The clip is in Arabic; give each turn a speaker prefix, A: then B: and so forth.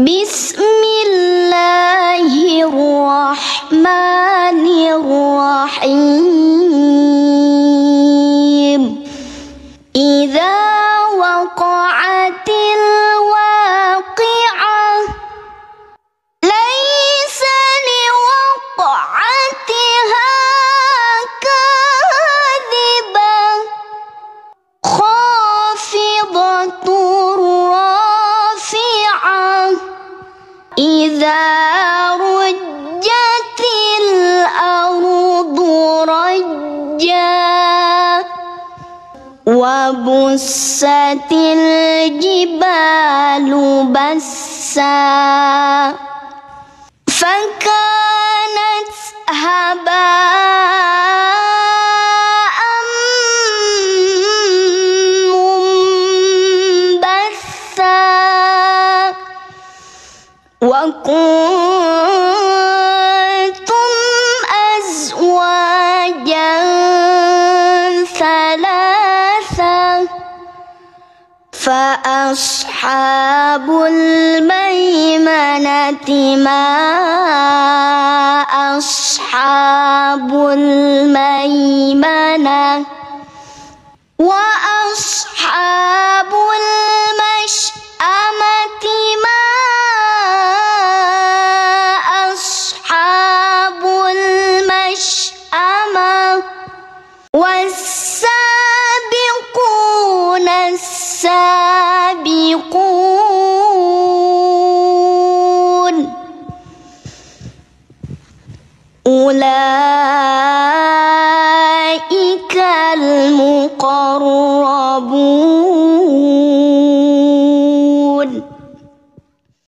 A: بسم الله الرحمن الرحيم إذا وقعت الواقعة ليس لوقعتها كاذبة خافضة رافعة إذا رجت الأرض رجا وبست الجبال بسا فكانت هباء منبثا وكنتم أزواجا ثلاثة فأصحاب الميمنة ما أصحاب الميمنة وأصحاب